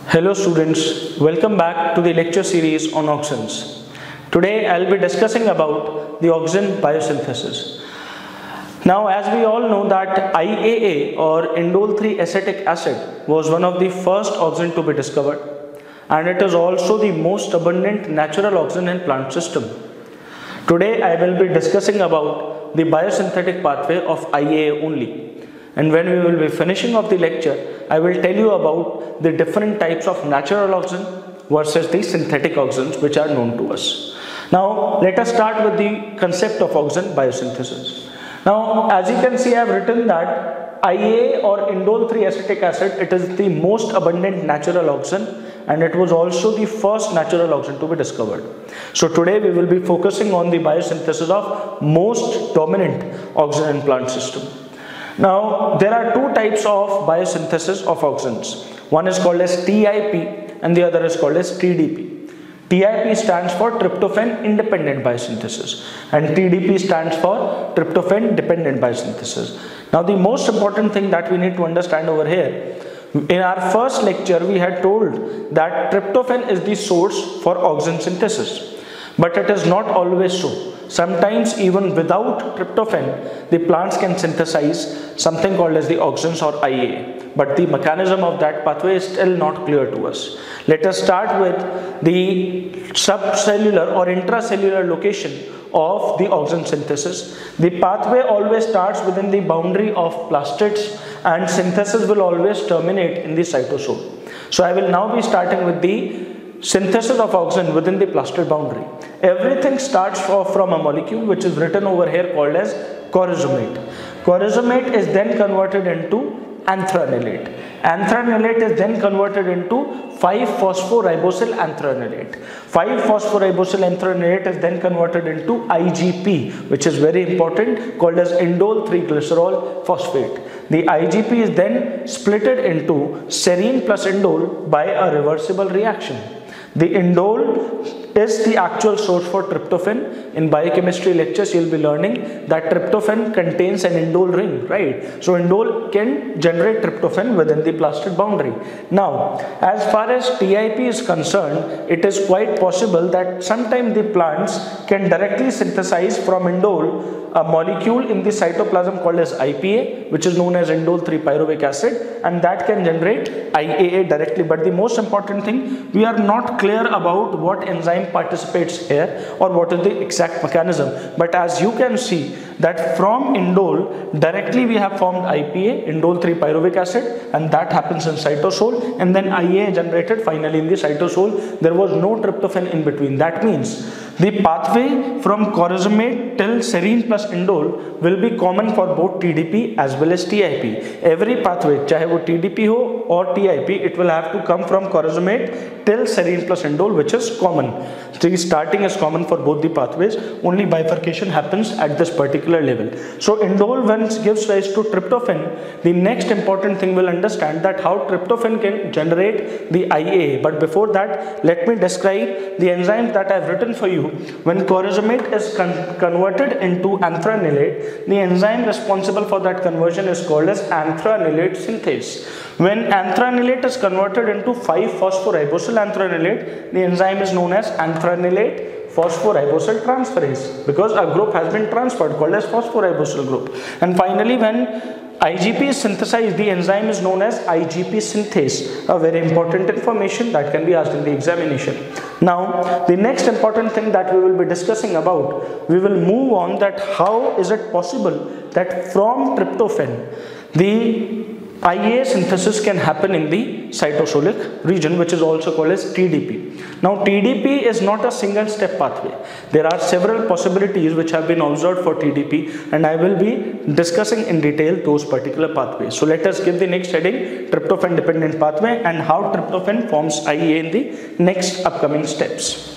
Hello students, welcome back to the lecture series on Auxins. Today I'll be discussing about the auxin biosynthesis. Now as we all know that IAA or Indole 3 acetic acid was one of the first auxin to be discovered, and it is also the most abundant natural auxin in plant system. Today I will be discussing about the biosynthetic pathway of IAA only. And when we will be finishing off the lecture, I will tell you about the different types of natural auxin versus the synthetic auxins which are known to us. Now let us start with the concept of auxin biosynthesis. Now as you can see, I have written that IAA or Indole 3 acetic acid, it is the most abundant natural auxin, and it was also the first natural auxin to be discovered. So today we will be focusing on the biosynthesis of most dominant auxin in plant system. Now there are two types of biosynthesis of auxins. One is called as TIP and the other is called as TDP. TIP stands for tryptophan independent biosynthesis and TDP stands for tryptophan dependent biosynthesis. Now the most important thing that we need to understand over here, in our first lecture we had told that tryptophan is the source for auxin synthesis, but it is not always so. Sometimes even without tryptophan, the plants can synthesize something called as the auxins or IAA, but the mechanism of that pathway is still not clear to us. Let us start with the subcellular or intracellular location of the auxin synthesis. The pathway always starts within the boundary of plastids and synthesis will always terminate in the cytosol. So I will now be starting with the synthesis of auxin within the plastid boundary. Everything starts off from a molecule which is written over here called as chorismate. Chorismate is then converted into anthranilate. Anthranilate is then converted into 5-phosphoribosyl anthranilate. 5-phosphoribosyl anthranilate is then converted into IGP, which is very important, called as Indole 3 glycerol phosphate. The IGP is then splitted into serine plus indole by a reversible reaction. The indole is the actual source for tryptophan. In biochemistry lectures, you will be learning that tryptophan contains an indole ring, right? So indole can generate tryptophan within the plastid boundary. Now, as far as TIP is concerned, it is quite possible that sometimes the plants can directly synthesize from indole a molecule in the cytoplasm called as IPA, which is known as Indole 3 pyruvic acid, and that can generate IAA directly. But the most important thing, we are not clear about what enzyme participates here or what is the exact mechanism. But as you can see that from indole directly we have formed IPA, Indole 3 pyruvic acid, and that happens in cytosol, and then IAA generated finally in the cytosol. There was no tryptophan in between. That means the pathway from chorismate till serine plus indole will be common for both TDP as well as TIP. Every pathway, chahe wo TDP ho or TIP, it will have to come from chorismate till serine plus indole, which is common. The starting is common for both the pathways, only bifurcation happens at this particular level. So indole once gives rise to tryptophan, the next important thing we'll understand that how tryptophan can generate the IAA. But before that, let me describe the enzymes that I've written for you. When chorismate is converted into anthranilate, the enzyme responsible for that conversion is called as anthranilate synthase. When anthranilate is converted into 5-phosphoribosyl anthranilate, the enzyme is known as anthranilate phosphoribosyl transferase, because a group has been transferred called as phosphoribosyl group. And finally, when IGP is synthesized, the enzyme is known as IGP synthase, a very important information that can be asked in the examination. Now, the next important thing that we will be discussing about, we will move on that how is it possible that from tryptophan, the IAA synthesis can happen in the cytosolic region, which is also called as TDP. Now TDP is not a single step pathway. There are several possibilities which have been observed for TDP, and I will be discussing in detail those particular pathways. So let us give the next heading, tryptophan dependent pathway, and how tryptophan forms IAA in the next upcoming steps.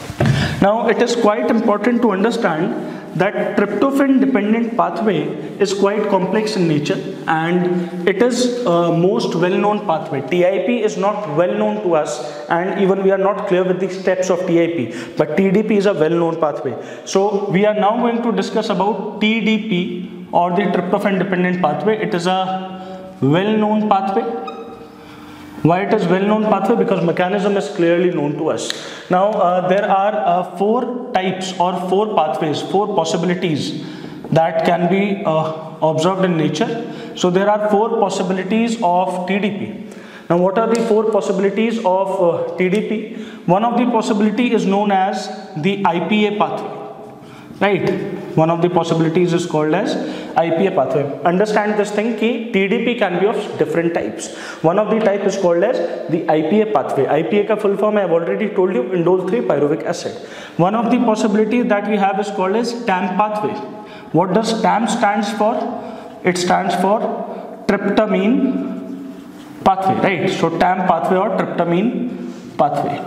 Now it is quite important to understand that tryptophan dependent pathway is quite complex in nature, and it is most well known pathway. TIP is not well known to us, and even we are not clear with the steps of TIP, but TDP is a well known pathway. So we are now going to discuss about TDP or the tryptophan dependent pathway. It is a well known pathway. Why it is well known pathway? Because mechanism is clearly known to us. Now there are 4 types or 4 pathways, 4 possibilities that can be observed in nature. So there are 4 possibilities of TDP. Now what are the 4 possibilities of TDP? One of the possibility is known as the IPA pathway, right? One of the possibilities is called as IPA pathway. Understand this thing ki TDP can be of different types. One of the type is called as the IPA pathway. IPA ka full form I have already told you, indole 3 pyruvic acid. One of the possibilities that we have is called as TAM pathway. What does TAM stands for? It stands for tryptamine pathway, right? So TAM pathway or tryptamine pathway.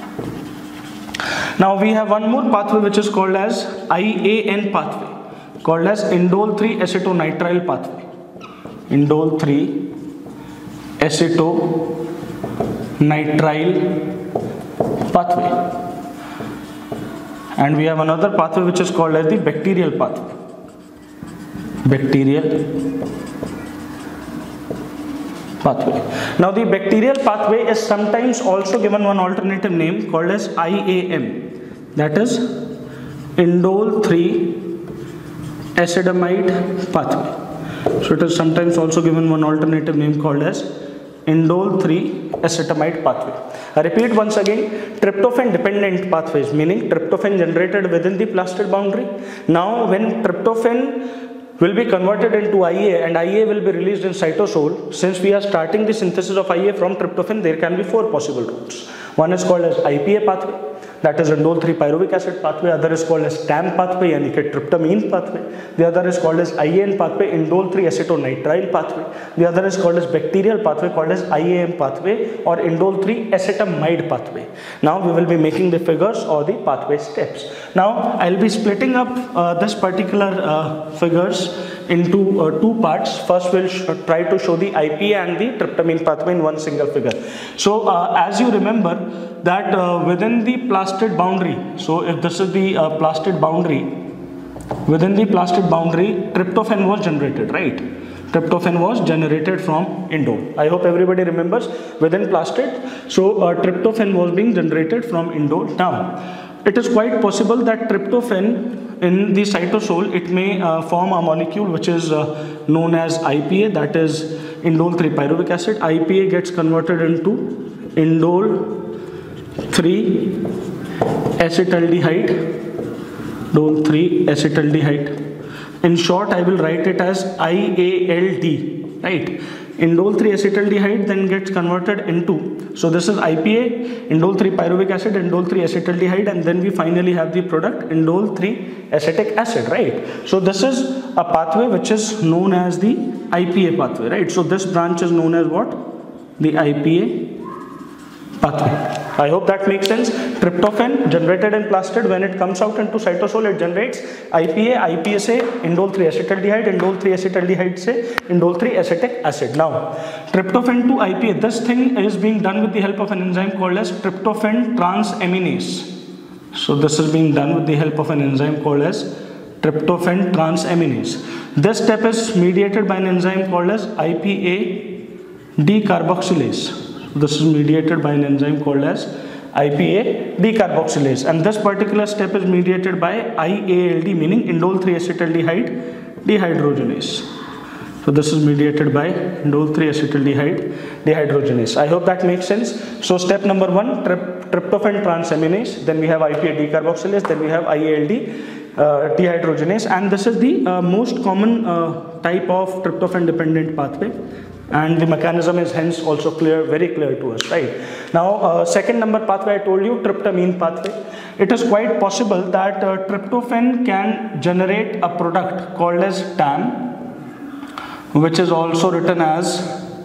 Now we have one more pathway which is called as IAN pathway, called as indole 3 acetonitrile pathway. Indole 3 acetonitrile pathway. And we have another pathway which is called as the bacterial pathway. Bacterial pathway. Now the bacterial pathway is sometimes also given one alternative name called as IAM, that is indole 3 acetamide pathway. So it is sometimes also given one alternative name called as indole 3 acetamide pathway. I repeat once again, tryptophan dependent pathways, meaning tryptophan generated within the plastid boundary. Now when tryptophan will be converted into IAA and IAA will be released in cytosol, since we are starting the synthesis of IAA from tryptophan, there can be 4 possible routes. One is called as IPA pathway, that is indole 3 pyruvic acid pathway. Other is called as TAM pathway, yani कि tryptamine pathway. The other is called as IAN pathway, indole 3 acetonitrile pathway. The other is called as bacterial pathway, called as IAM pathway or indole 3 acetamide pathway. Now we will be making the figures or the pathway steps. Now I will be splitting up this particular figures into 2 parts. First we'll try to show the IPA and the tryptamine pathway in one single figure. So as you remember that within the plastid boundary, so if this is the plastid boundary, within the plastid boundary tryptophan was generated, right? Tryptophan was generated from indole. I hope everybody remembers within plastid. So tryptophan was being generated from indole. Now it is quite possible that tryptophan in the cytosol, it may form a molecule which is known as IPA, that is indole 3 pyruvic acid. IPA gets converted into indole 3 acetaldehyde, indole 3 acetaldehyde. In short, I will write it as IALD, right? Indole 3 acetaldehyde then gets converted into, so this is IPA, indole 3 pyruvic acid, indole 3 acetaldehyde, and then we finally have the product indole 3 acetic acid, right? So this is a pathway which is known as the IPA pathway, right? So this branch is known as what? The IPA pathway. I hope that makes sense. Tryptophan generated in plastid, when it comes out into cytosol, it generates IPA, IPA से indole 3 acetaldehyde, indole 3 acetaldehyde से indole 3 acetic acid. Now, tryptophan to IPA, this thing is being done with the help of an enzyme called as tryptophan transaminase. So this is being done with the help of an enzyme called as tryptophan transaminase. This step is mediated by an enzyme called as IPA decarboxylase. This is mediated by an enzyme called as IPA decarboxylase, and this particular step is mediated by IALD, meaning indole 3 acetaldehyde dehydrogenase. So this is mediated by indole 3 acetaldehyde dehydrogenase. I hope that makes sense. So step number 1, tryptophan transaminase, then we have IPA decarboxylase, then we have IALD dehydrogenase, and this is the most common type of tryptophan dependent pathway, and the mechanism is hence also clear, very clear to us, right? Now second number pathway I told you, tryptamine pathway. It is quite possible that tryptophan can generate a product called as TAM, which is also written as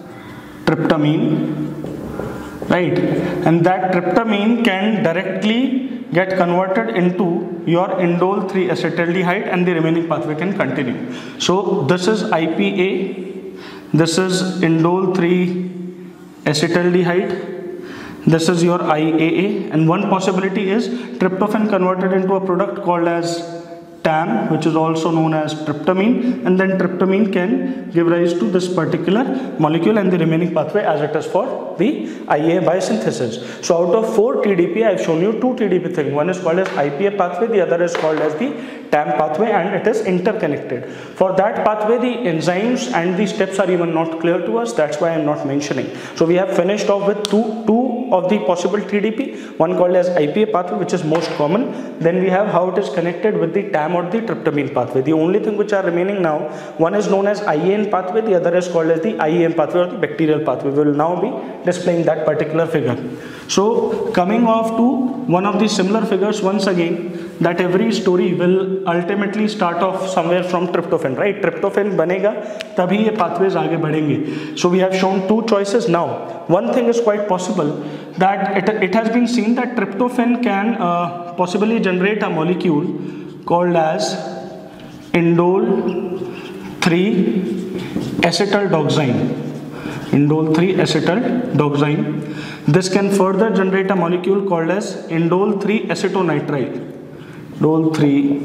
tryptamine, right? And that tryptamine can directly get converted into your indole 3 acetaldehyde, and the remaining pathway can continue. So this is IPA, this is indole 3 acetaldehyde, this is your IAA, and one possibility is tryptophan converted into a product called as TAM, which is also known as tryptamine, and then tryptamine can give rise to this particular molecule and the remaining pathway as it is for the IAA biosynthesis. So out of 4 TDP, I have shown you 2 TDP things. One is called as IPA pathway, the other is called as the TAM pathway, and it is interconnected. For that pathway, the enzymes and the steps are even not clear to us. That's why I am not mentioning. So we have finished off with two of the possible TDP, one called as IPA pathway, which is most common. Then we have how it is connected with the TAM or the tryptamine pathway. The only thing which are remaining now, one is known as IAN pathway, the other is called as the IAM pathway or the bacterial pathway. We will now be displaying that particular figure. So coming off to one of the similar figures once again, that every story will ultimately start off somewhere from tryptophan, right? Tryptophan banega, tabhi ye pathways aage badhenge. So we have shown 2 choices now. One thing is quite possible, that it has been seen that tryptophan can possibly generate a molecule called as Indole 3 acetyldoxine. Indole 3 acetyldoxine. This can further generate a molecule called as Indole 3 acetonitrile. Indole 3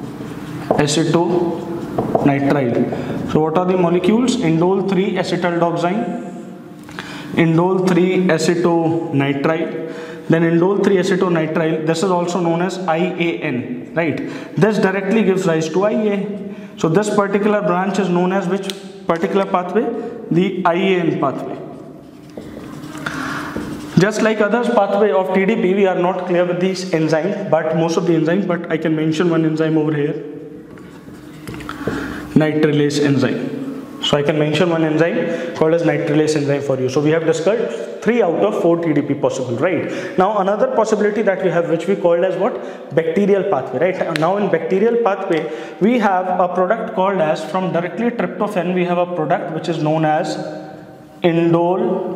acetonitrile. So what are the molecules? Indole 3 acetyldoxine, Indole 3 acetonitrile, then Indole 3 acetonitrile. This is also known as IAN, right? This directly gives rise to IA. So this particular branch is known as which particular pathway? The IAN pathway. Just like others pathway of TDP, we are not clear with these enzymes, but most of the enzymes, but I can mention one enzyme over here, nitrilase enzyme. So I can mention one enzyme called as nitrilase enzyme for you. So we have discussed 3 out of 4 TDP possible, right? Now another possibility that we have, which we called as what? Bacterial pathway, right? Now in bacterial pathway, we have a product called as, from directly tryptophan, we have a product which is known as Indole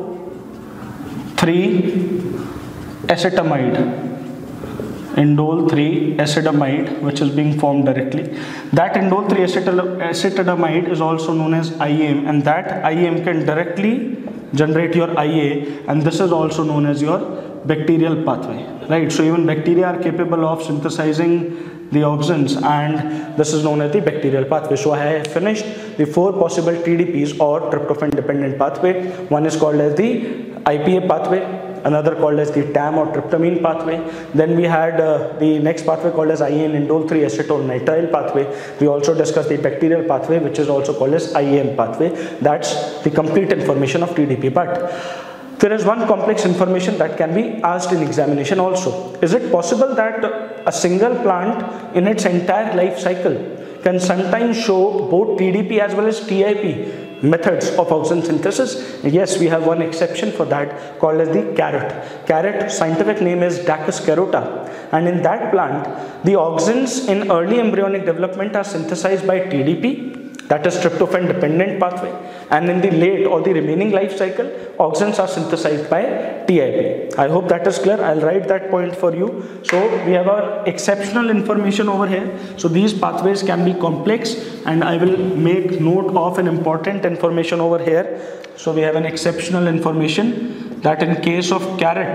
3 acetamide. Indole 3 acetamide, which is being formed directly. That Indole 3 acetamide is also known as IAM, and that IAM can directly generate your IA, and this is also known as your bacterial pathway, right? So even bacteria are capable of synthesizing the auxins, and this is known as the bacterial pathway. So I have finished the 4 possible TDPs or tryptophan dependent pathway. One is called as the IPA pathway, another called as the TAM or tryptamine pathway. Then we had the next pathway called as IAN, Indole 3 acetonitrile pathway. We also discussed the bacterial pathway, which is also called as IAM pathway. That's the complete information of TDP. But there is one complex information that can be asked in examination also. Is it possible that a single plant in its entire life cycle can sometimes show both TDP as well as TIP methods of auxin synthesis? Yes, we have one exception for that, called as the carrot. Carrot, scientific name is Dacus carota, and in that plant, the auxins in early embryonic development are synthesized by TDP, that is tryptophan dependent pathway, and in the late or the remaining life cycle, auxins are synthesized by TIP. I hope that is clear. I'll write that point for you. So we have our exceptional information over here. So these pathways can be complex, and I will make note of an important information over here. So we have an exceptional information that in case of carrot,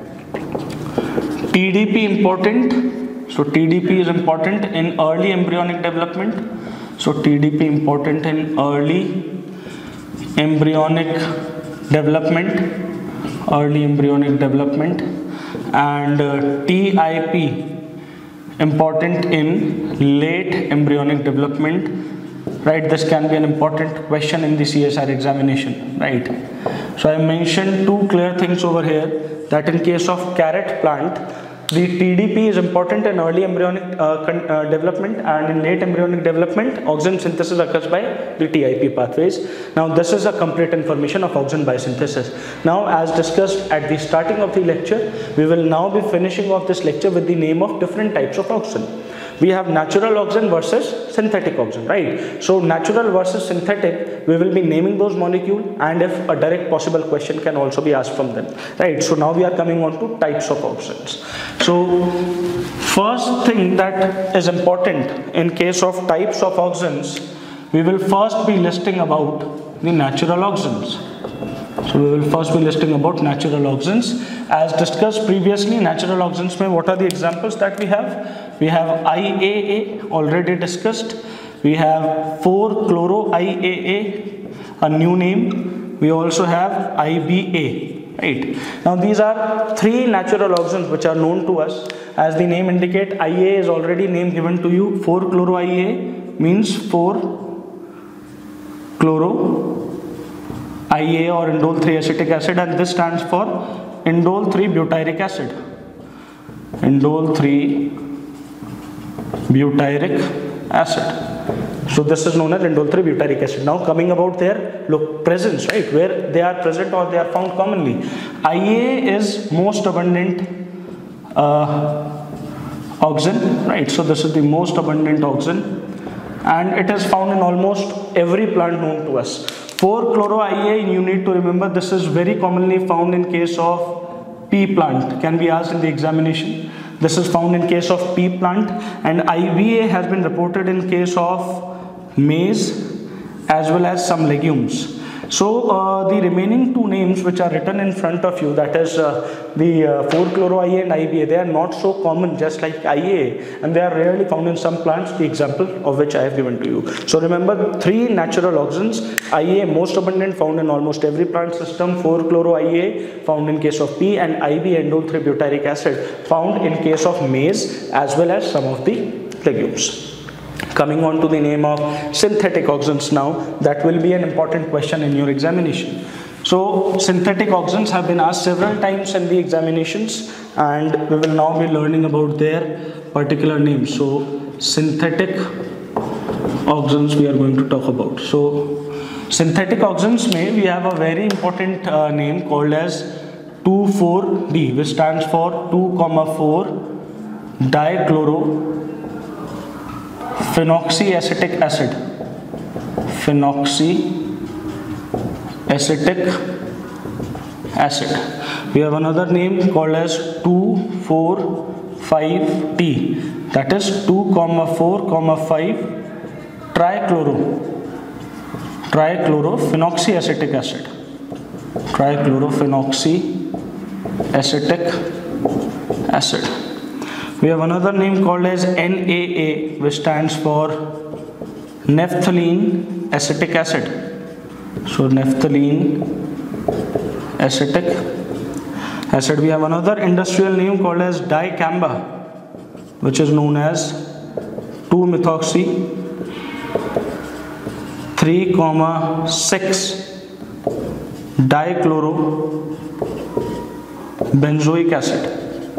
TDP important. So TDP is important in early embryonic development. So TDP important in early embryonic development, and TIP important in late embryonic development, right? This can be an important question in the CSR examination, right? So I mentioned 2 clear things over here, that in case of carrot plant, the TDP is important in early embryonic development, and in late embryonic development, auxin synthesis occurs by the TIP pathways. Now this is a complete information of auxin biosynthesis. Now, as discussed at the starting of the lecture, we will now be finishing off this lecture with the name of different types of auxin. We have natural auxin versus synthetic auxin, right? So natural versus synthetic, we will be naming those molecules, and if a direct possible question can also be asked from them, right? So now we are coming on to types of auxins. So first thing that is important in case of types of auxins, we will first be listing about the natural auxins. So we will first be listing about natural auxins. As discussed previously, natural auxins mein what are the examples that we have? We have IAA, already discussed. We have 4-chloro-IAA, a new name. We also have IBA, right? Now these are three natural auxins which are known to us. As the name indicate, IAA is already name given to you. 4-chloro-IAA means 4-chloro-IAA or Indole 3 acetic acid, and this stands for Indole 3 butyric acid. Indole 3 butyric acid. So this is known as Indole 3 butyric acid. Now coming about their presence, right, where they are present or they are found commonly. IAA is most abundant auxin, right? So this is the most abundant auxin, and it is found in almost every plant known to us. 4-chloro-IAA, you need to remember, this is very commonly found in case of pea plant, can be asked in the examination. This is found in case of pea plant, and IBA has been reported in case of maize as well as some legumes. So the remaining two names which are written in front of you, that is the 4-chloro-IAA and IBA, they are not so common just like IAA, and they are rarely found in some plants, the example of which I have given to you. So remember, three natural auxins. IAA most abundant, found in almost every plant system. 4-chloro-IAA found in case of pea, and IBA, Indole 3 butyric acid, found in case of maize as well as some of the legumes. Coming on to the name of synthetic auxins now, that will be an important question in your examination. So synthetic auxins have been asked several times in the examinations, and we will now be learning about their particular names. So synthetic auxins we are going to talk about. So synthetic auxins may we have a very important name called as 2,4-D, which stands for 2,4-dichlorophenoxyacetic acid. Phenoxyacetic acid. We have another name called as 2,4,5-T, that is 2,4,5-trichlorophenoxyacetic acid. Trichlorophenoxyacetic acid. We have another name called as NAA, which stands for naphthalene acetic acid. So naphthalene acetic acid. We have another industrial name called as Dicamba, which is known as 2-methoxy-3,6-dichlorobenzoic acid.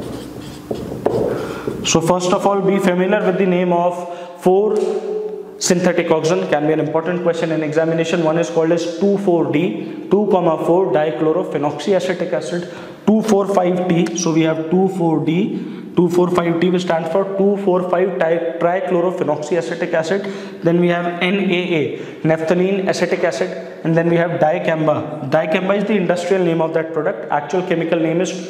So first of all, be familiar with the name of 4 synthetic auxin. Can be an important question in examination. One is called as 2,4-D, 2,4-dichlorophenoxyacetic acid. 2,4,5-T. So we have 2,4-D, 2,4,5-T, which stands for 2,4,5-trichlorophenoxyacetic acid. Then we have NAA, naphthalene acetic acid, and then we have Dicamba. Dicamba is the industrial name of that product. Actual chemical name is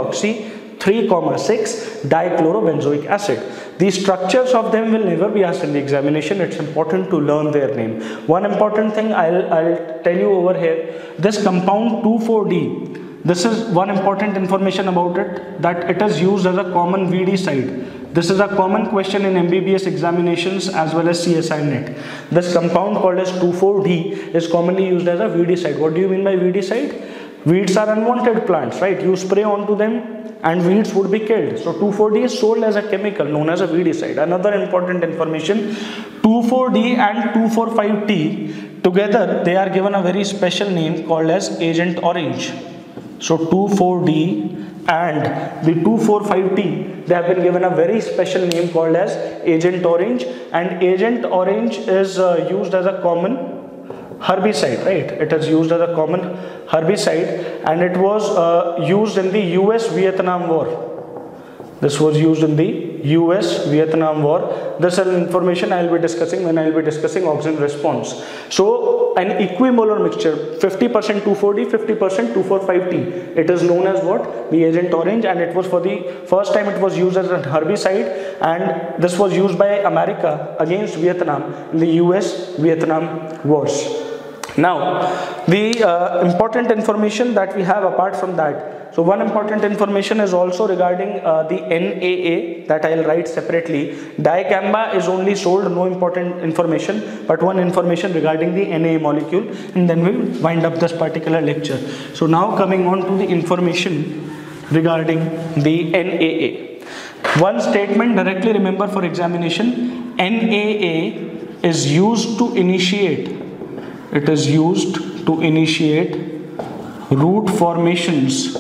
2-methoxy-3,6-dichlorobenzoic acid. The structures of them will never be asked in the examination. It's important to learn their name. One important thing I'll tell you over here, this compound 2,4-D, this is one important information about it, that it is used as a common VD side. This is a common question in MBBS examinations as well as CSI net. This compound called as 2,4-D is commonly used as a VD side. What do you mean by VD side? Weeds are unwanted plants, right? You spray onto them and weeds would be killed. So 2,4-D is sold as a chemical known as a weedicide. Another important information, 2,4-D and 2,4,5-T together, they are given a very special name called as Agent Orange. So 2,4-D and the 2,4,5-T, they have been given a very special name called as Agent Orange, and Agent Orange is used as a common herbicide, right? It is used as a common herbicide, and it was used in the US-Vietnam War. This was used in the US-Vietnam War. This is information I will be discussing when I will be discussing auxin response. So an equimolar mixture, 50% 2,4-D, 50% 2,4,5-T. It is known as what? The Agent Orange, and it was for the first time it was used as a herbicide, and this was used by America against Vietnam in the US-Vietnam wars. Now, the important information that we have apart from that, so one important information is also regarding the NAA that I'll write separately. Dicamba is only sold, no important information, but one information regarding the NAA molecule, and then we'll wind up this particular lecture. So now coming on to the information regarding the NAA. One statement directly remember for examination: NAA is used to initiate. It is used to initiate root formation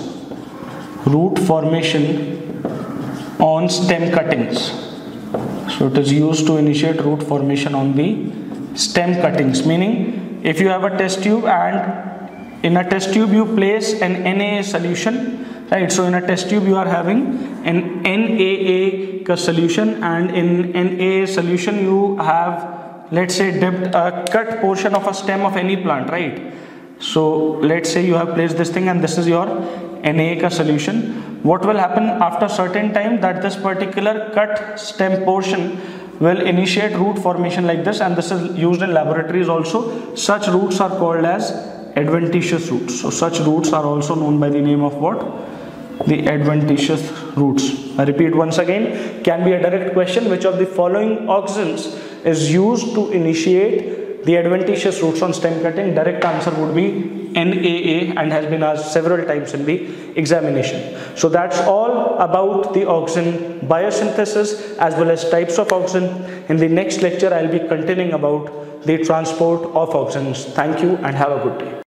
on stem cuttings. So it is used to initiate root formation on the stem cuttings, meaning if you have a test tube and in a test tube you place an NaA solution, right? So in a test tube you are having an NaA solution, and in NaA solution you have, let's say, dipped a cut portion of a stem of any plant, right? So let's say you have placed this thing and this is your NaA solution. What will happen after certain time, that this particular cut stem portion will initiate root formation like this, and this is used in laboratories also. Such roots are called as adventitious roots. So such roots are also known by the name of what? The adventitious roots. I repeat once again, can be a direct question: which of the following auxins is used to initiate the adventitious roots on stem cutting? Direct answer would be NAA, and has been asked several times in the examination. So that's all about the auxin biosynthesis as well as types of auxin. In the next lecture, I'll be continuing about the transport of auxins. Thank you and have a good day.